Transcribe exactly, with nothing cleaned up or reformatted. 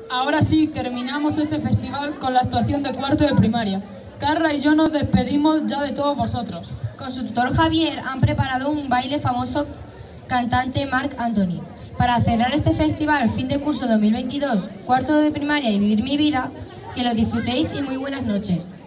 Ahora sí, terminamos este festival con la actuación de cuarto de primaria. Carla y yo nos despedimos ya de todos vosotros. Con su tutor Javier han preparado un baile famoso cantante Marc Anthony. Para cerrar este festival fin de curso dos mil veintidós, cuarto de primaria y vivir mi vida, que lo disfrutéis y muy buenas noches.